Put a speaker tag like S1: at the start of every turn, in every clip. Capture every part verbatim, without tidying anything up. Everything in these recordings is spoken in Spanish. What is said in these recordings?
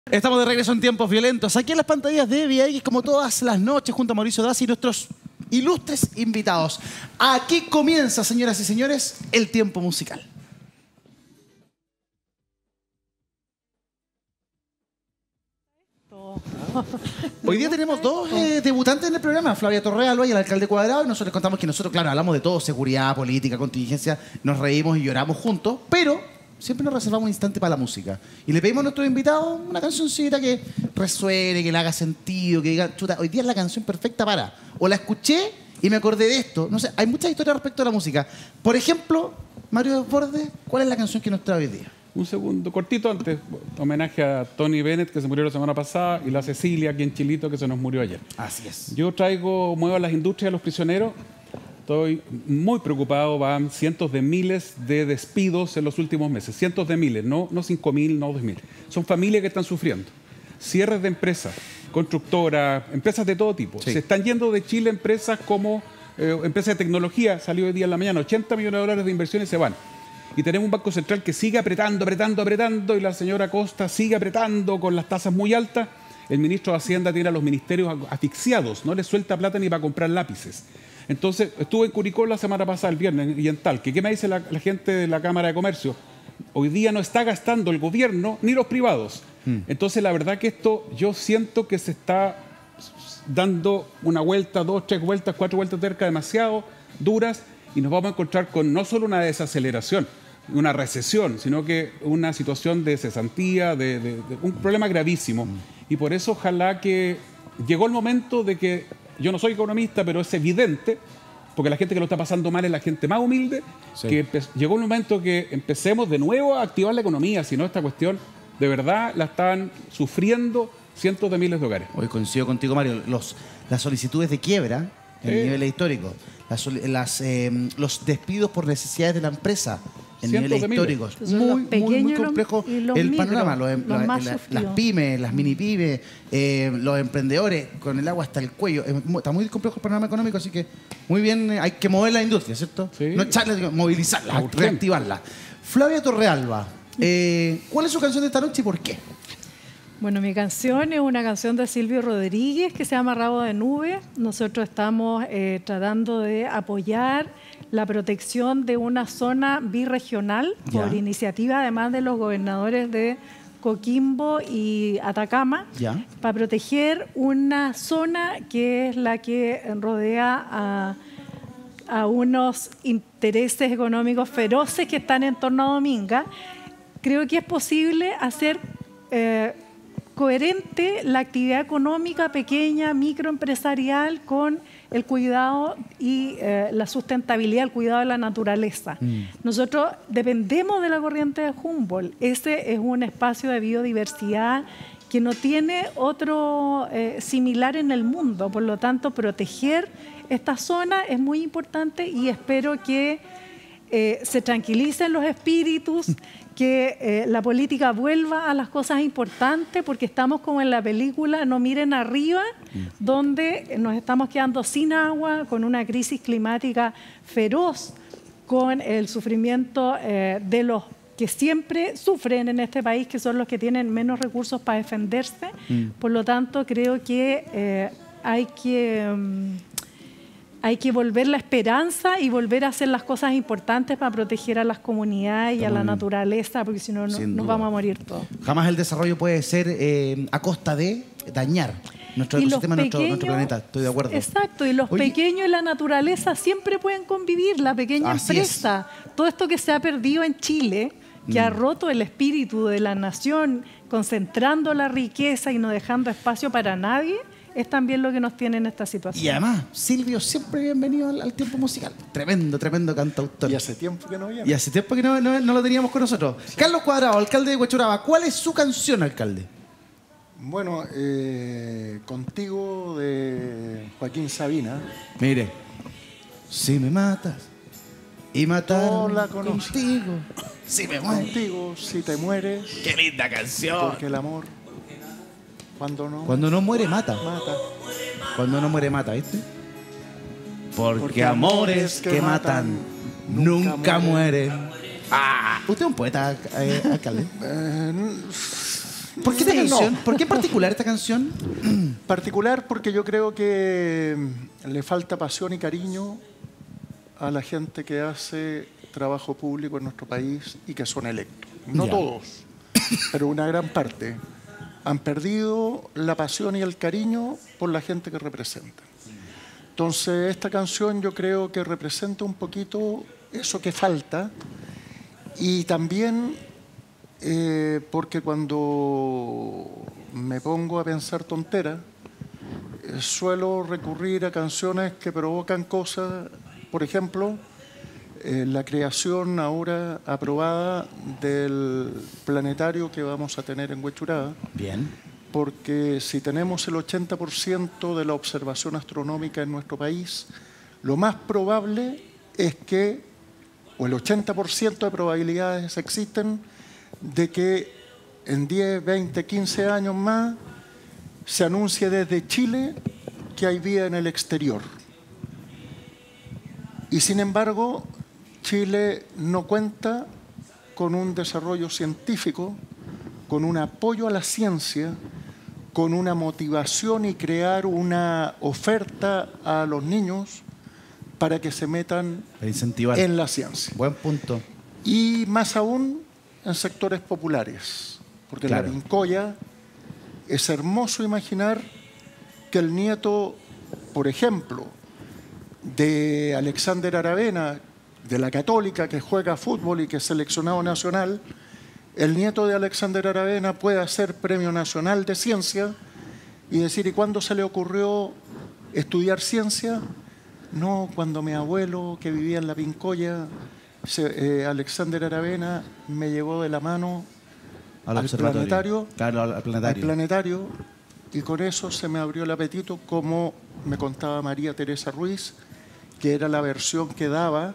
S1: Estamos de regreso en Tiempos Violentos, aquí en las pantallas de V I X, como todas las noches, junto a Mauricio Dazzi y nuestros ilustres invitados. Aquí comienza, señoras y señores, el tiempo musical. Hoy día tenemos dos eh, debutantes en el programa, Flavia Torrealba y el alcalde Cuadrado, y nosotros les contamos que nosotros, claro, hablamos de todo, seguridad, política, contingencia, nos reímos y lloramos juntos, pero siempre nos reservamos un instante para la música. Y le pedimos a nuestros invitados una cancioncita que resuene, que le haga sentido, que diga, chuta, hoy día es la canción perfecta para. O la escuché y me acordé de esto. No sé, hay muchas historias respecto a la música. Por ejemplo, Mario Desbordes, ¿cuál es la canción que nos trae hoy día?
S2: Un segundo, cortito antes, homenaje a Tony Bennett, que se murió la semana pasada, y la Cecilia, aquí en Chilito, que se nos murió ayer.
S1: Así es.
S2: Yo traigo Mueva las industrias de los prisioneros. Estoy muy preocupado, van cientos de miles de despidos en los últimos meses. Cientos de miles, no, no cinco mil, no dos mil. Son familias que están sufriendo. Cierres de empresas, constructoras, empresas de todo tipo. Sí. Se están yendo de Chile empresas como eh, empresas de tecnología, salió hoy día en la mañana, ochenta millones de dólares de inversiones se van. Y tenemos un Banco Central que sigue apretando, apretando, apretando, y la señora Costa sigue apretando con las tasas muy altas. El ministro de Hacienda tiene a los ministerios asfixiados, no les suelta plata ni para comprar lápices. Entonces, estuve en Curicó la semana pasada, el viernes, y en Talque. ¿Qué me dice la, la gente de la Cámara de Comercio? Hoy día no está gastando el gobierno ni los privados. Mm. Entonces, la verdad que esto, yo siento que se está dando una vuelta, dos, tres vueltas, cuatro vueltas cerca demasiado duras, y nos vamos a encontrar con no solo una desaceleración, una recesión, sino que una situación de cesantía, de, de, de un problema gravísimo. Mm. Y por eso, ojalá que llegó el momento de que, yo no soy economista, pero es evidente, porque la gente que lo está pasando mal es la gente más humilde, sí, que llegó el momento que empecemos de nuevo a activar la economía, si no esta cuestión de verdad la están sufriendo cientos de miles de hogares.
S1: Hoy coincido contigo, Mario, los, las solicitudes de quiebra en sí. niveles históricos, las, las, eh, los despidos por necesidades de la empresa en cientos niveles históricos. Muy, muy, muy complejo el micro, panorama. Los, los la, la, las pymes, las mini pymes, eh, los emprendedores con el agua hasta el cuello. Está muy complejo el panorama económico, así que muy bien, hay que mover la industria, ¿cierto? Sí. No echarla, movilizarla, reactivarla. Flavia Torrealba, eh, ¿cuál es su canción de esta noche y por qué?
S3: Bueno, mi canción es una canción de Silvio Rodríguez que se llama Rabo de Nube. Nosotros estamos eh, tratando de apoyar la protección de una zona birregional ya. por iniciativa además de los gobernadores de Coquimbo y Atacama ya. para proteger una zona que es la que rodea a, a unos intereses económicos feroces que están en torno a Dominga. Creo que es posible hacer eh, coherente la actividad económica pequeña, microempresarial con el cuidado y eh, la sustentabilidad, el cuidado de la naturaleza. Mm. Nosotros dependemos de la corriente de Humboldt. Ese es un espacio de biodiversidad que no tiene otro eh, similar en el mundo. Por lo tanto, proteger esta zona es muy importante y espero que eh, se tranquilicen los espíritus, que eh, la política vuelva a las cosas importantes, porque estamos como en la película No miren arriba, donde nos estamos quedando sin agua, con una crisis climática feroz, con el sufrimiento eh, de los que siempre sufren en este país, que son los que tienen menos recursos para defenderse. Mm. Por lo tanto, creo que eh, hay que... Um, Hay que volver la esperanza y volver a hacer las cosas importantes para proteger a las comunidades y a la naturaleza, porque si no, no nos vamos a morir todos.
S1: Jamás el desarrollo puede ser eh, a costa de dañar nuestro ecosistema, nuestro, nuestro planeta. Estoy de acuerdo.
S3: Exacto, y los Oye, pequeños y la naturaleza siempre pueden convivir, la pequeña empresa. Es. Todo esto que se ha perdido en Chile, que mm. ha roto el espíritu de la nación, concentrando la riqueza y no dejando espacio para nadie, es también lo que nos tiene en esta situación.
S1: Y además, Silvio, siempre bienvenido al, al tiempo musical. Tremendo, tremendo cantautor.
S4: Y hace tiempo que no viene.
S1: Y hace tiempo que no, no, no lo teníamos con nosotros. Sí. Carlos Cuadrado, alcalde de Huechuraba, ¿cuál es su canción, alcalde?
S4: Bueno, eh, Contigo de Joaquín Sabina.
S1: Mire, si me matas y matar contigo, si me mueres.
S4: Contigo, si te mueres.
S1: ¡Qué linda canción!
S4: Porque el amor... Cuando no,
S1: Cuando no muere, mata.
S4: mata.
S1: Cuando no muere, mata, ¿viste? Porque,
S4: Porque
S1: amores que, que matan, matan nunca, nunca mueren. mueren. Ah, ¿usted es un poeta, eh, alcalde?
S4: Eh,
S1: ¿Por qué esta
S4: Sí,
S1: canción?
S4: no.
S1: ¿Por qué en particular esta canción?
S4: Particular porque yo creo que le falta pasión y cariño a la gente que hace trabajo público en nuestro país y que son electos. No
S1: Ya.
S4: todos, pero una gran parte han perdido la pasión y el cariño por la gente que representan. Entonces, esta canción yo creo que representa un poquito eso que falta y también eh, porque cuando me pongo a pensar tonteras, eh, suelo recurrir a canciones que provocan cosas, por ejemplo, eh, la creación ahora aprobada del planetario que vamos a tener en Huechuraba,
S1: Bien.
S4: porque si tenemos el ochenta por ciento de la observación astronómica en nuestro país, lo más probable es que, o el ochenta por ciento de probabilidades existen, de que en diez, veinte, quince años más se anuncie desde Chile que hay vida en el exterior. Y sin embargo, Chile no cuenta con un desarrollo científico, con un apoyo a la ciencia, con una motivación y crear una oferta a los niños para que se metan
S1: Para incentivar.
S4: en la ciencia.
S1: Buen punto.
S4: Y más aún en sectores populares, porque
S1: Claro.
S4: en la Pincoya es hermoso imaginar que el nieto, por ejemplo, de Alexander Aravena, de la Católica, que juega fútbol y que es seleccionado nacional, el nieto de Alexander Aravena pueda ser Premio Nacional de Ciencia y decir, ¿y cuándo se le ocurrió estudiar ciencia? No, cuando mi abuelo, que vivía en la Pincoya, se, eh, Alexander Aravena, me llevó de la mano
S1: Al,
S4: al
S1: observatorio.
S4: planetario,
S1: Claro, al, al planetario.
S4: al planetario, y con eso se me abrió el apetito, como me contaba María Teresa Ruiz, que era la versión que daba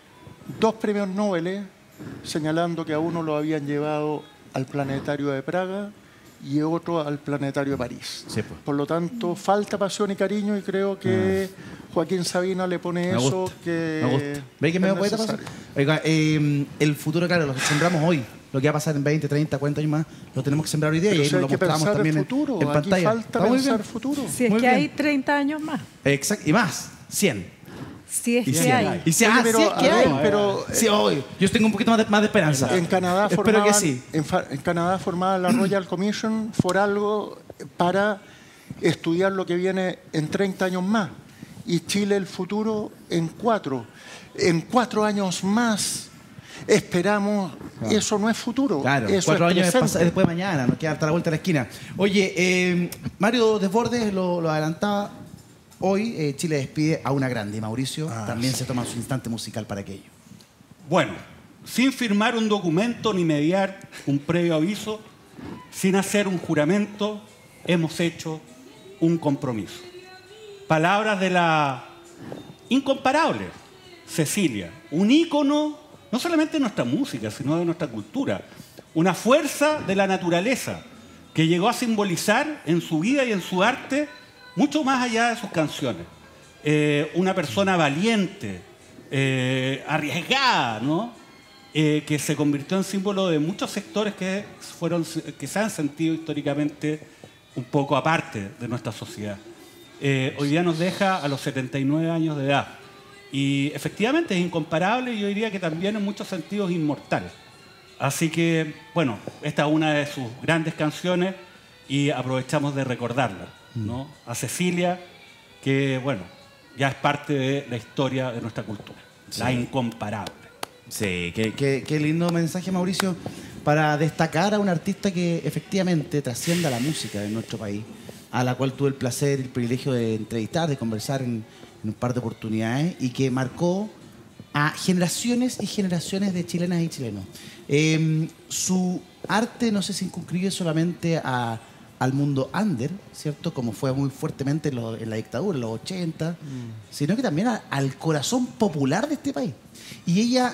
S4: dos premios Nobel, señalando que a uno lo habían llevado al planetario de Praga y otro al planetario de París.
S1: Sí, pues.
S4: Por lo tanto, falta pasión y cariño y creo que Joaquín Sabina le pone
S1: Me
S4: eso
S1: gusta,
S4: que
S1: me gusta. ¿Veis que me
S4: es
S1: da poeta paso?
S4: necesario.
S1: Oiga, eh, el futuro, claro, lo sembramos hoy. Lo que va a pasar en veinte, treinta, cuarenta años más, lo tenemos que sembrar hoy día
S4: Pero
S1: y ahí
S4: si
S1: nos
S4: hay
S1: lo
S4: que
S1: mostramos
S4: pensar
S1: también
S4: el
S1: en-
S4: futuro,
S1: en,
S4: aquí
S1: pantalla.
S4: falta
S1: Está muy
S4: pensar
S1: bien.
S4: futuro.
S3: Si es
S1: Muy
S3: que
S1: bien.
S3: hay treinta años más.
S1: Exacto, y más, cien.
S3: Si es
S1: Y
S3: que
S1: cien.
S3: hay.
S1: Y si,
S4: Oye,
S1: ah,
S4: pero,
S1: sí es que
S4: a
S1: hay.
S4: ver, pero,
S1: Sí, hoy. Yo tengo un poquito más de, más de esperanza.
S4: En Canadá,
S1: Espero
S4: formaban,
S1: que sí.
S4: en, fa- en Canadá formada la Royal Commission por algo para estudiar lo que viene en treinta años más. Y Chile el futuro en cuatro. En cuatro años más esperamos, eso no es futuro.
S1: Claro,
S4: eso
S1: cuatro
S4: es
S1: años es
S4: presente.
S1: pasa- después de mañana, nos queda hasta la vuelta de la esquina. Oye, eh, Mario Desbordes lo, lo adelantaba. Hoy eh, Chile despide a una grande y Mauricio
S4: Ah,
S1: también se toma su instante musical para aquello.
S5: Bueno, sin firmar un documento ni mediar un previo aviso, sin hacer un juramento, hemos hecho un compromiso. Palabras de la incomparable Cecilia, un ícono no solamente de nuestra música, sino de nuestra cultura, una fuerza de la naturaleza que llegó a simbolizar en su vida y en su arte mucho más allá de sus canciones. Eh, una persona valiente, eh, arriesgada, ¿no? Eh, que se convirtió en símbolo de muchos sectores que, fueron, que se han sentido históricamente un poco aparte de nuestra sociedad. Eh, hoy día nos deja a los setenta y nueve años de edad. Y efectivamente es incomparable y yo diría que también en muchos sentidos inmortal. Así que, bueno, esta es una de sus grandes canciones y aprovechamos de recordarla, ¿no? A Cecilia, que, bueno, ya es parte de la historia de nuestra cultura,
S1: Sí.
S5: la incomparable.
S1: Sí, qué, qué- qué lindo mensaje, Mauricio, para destacar a un artista que efectivamente trascienda la música de nuestro país, a la cual tuve el placer y el privilegio de entrevistar, de conversar en, en un par de oportunidades y que marcó a generaciones y generaciones de chilenas y chilenos. Eh, su arte no se circunscribe solamente a, al mundo under, ¿cierto? Como fue muy fuertemente en, lo- en la dictadura, en los ochenta, sino que también a- al corazón popular de este país. Y ella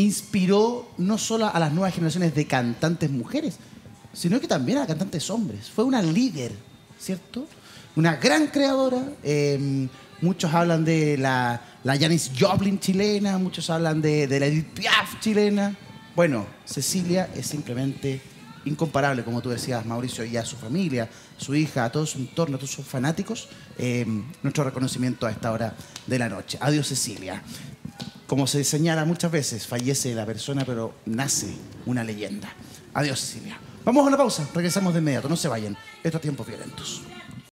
S1: inspiró no solo a las nuevas generaciones de cantantes mujeres, sino que también a cantantes hombres. Fue una líder, ¿cierto? Una gran creadora. eh, muchos hablan de la, la Janis Joplin chilena, muchos hablan de, de la Edith Piaf chilena. Bueno, Cecilia es simplemente incomparable, como tú decías, Mauricio, y a su familia, su hija, a todo su entorno, a todos sus fanáticos, eh, nuestro reconocimiento a esta hora de la noche. Adiós, Cecilia. Como se señala muchas veces, fallece la persona, pero nace una leyenda. Adiós, Cecilia. Vamos a una pausa, regresamos de inmediato, no se vayan. Estos tiempos violentos.